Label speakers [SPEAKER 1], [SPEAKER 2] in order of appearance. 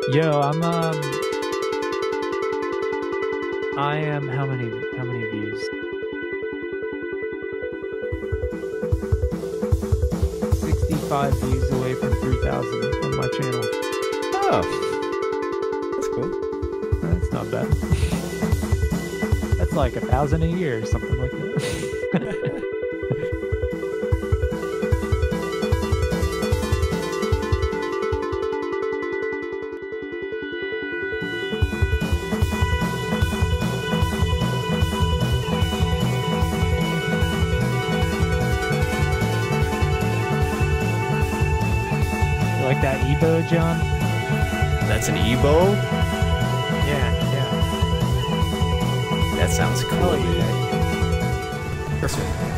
[SPEAKER 1] Yo, I am how many views? 65 views away from 3,000 on my channel.
[SPEAKER 2] Oh, that's cool.
[SPEAKER 1] That's not bad. That's like 1,000 a year or something like that. You like that Ebo, John?
[SPEAKER 2] That's an Ebo?
[SPEAKER 1] Yeah, yeah.
[SPEAKER 2] That sounds cool,
[SPEAKER 1] Oh,
[SPEAKER 2] dude.
[SPEAKER 1] yeah.
[SPEAKER 2] Perfect.